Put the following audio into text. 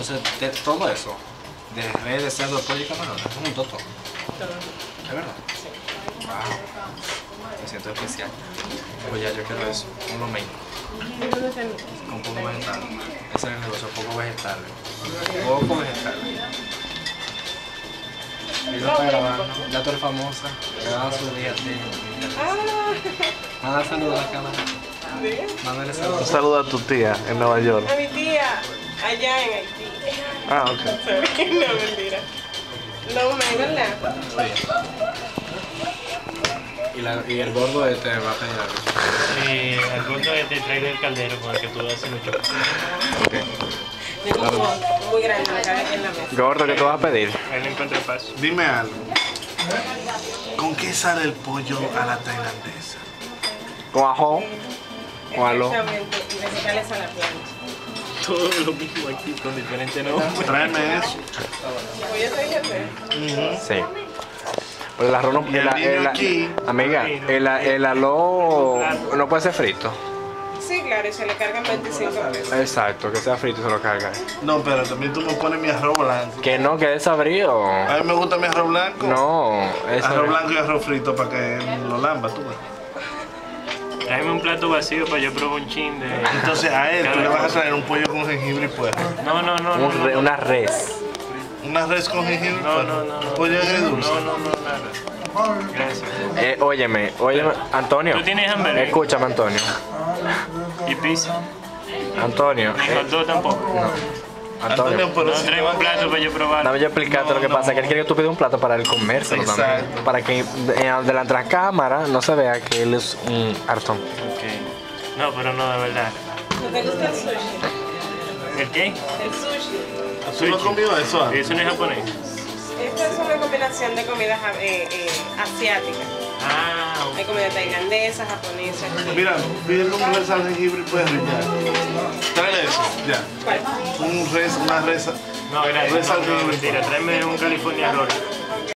Entonces, todo eso, de res, de cerdo, pollo y camarón, es un toto. ¿Es verdad? Sí. Wow. Me siento especial. Pues ya yo quiero eso, un lomeño. Con poco vegetal. Ese es el negocio, poco vegetal. Poco vegetal. Y no para grabar, ¿no? Ya tú eres famosa. Me van a subir a ti. Manda saludos a la cámara. Mándale Un saludos. saludo a tu tía en Nueva York. A mi tía, allá en Haití. Ah, ok. No, mentira. No me, ¿verdad? Y el gordo este va a pedir algo. Y el gordo te trae el caldero con el que tú haces mucho. Tengo como muy grande la cabeza en la mesa. Gordo, ¿qué tú vas a pedir? Ahí no encuentro paz. Dime algo. ¿Con qué sale el pollo a la tailandesa? Con ajo. Con alo. Exactamente, y vegetales a la plancha. Todo lo mismo aquí con diferente nombre. Tráeme eso. Oye, soy jefe. Sí. Pues el arroz no, Y el niño aquí. amiga, el arroz no puede ser frito. Sí, claro, y se le cargan 25 pesos. Exacto, que sea frito y se lo carga. No, pero también tú me pones mi arroz blanco. Que no, que desabrido. A mí me gusta mi arroz blanco. No, eso Arroz blanco y arroz frito para que lo lamba tú. Tráeme un plato vacío para yo probar un chin de... Entonces a él tú le vas a traer un pollo con jengibre y puerro. No. una res. Una res con jengibre y No, puerro. no. Pollo agridulce. No, nada. Gracias. Óyeme, Antonio. ¿Tú tienes hambre? Escúchame, Antonio. ¿Y pizza? Antonio. ¿Y hot dog tampoco? Antonio. pero No, si tráeme un plato para yo probar. Dame yo explicarte lo que pasa, que él quiere que tú pidas un plato para él comérselo también. Exacto. Para que delante de la cámara no se vea que él es un hartón. Ok. No, pero no, de verdad. ¿No te gusta el sushi? ¿El qué? El sushi. ¿Tú no has comido eso antes? Eso no es japonés. Esta es una combinación de comidas asiáticas. Ah, Hay comida tailandesa, japonesa. Mira, pídele un res al jengibre y puedes ya. Tráele eso, ya. ¿Cuál? Una res. no, gracias. Res al No, jengibre. mentira. Tráeme un California Roll.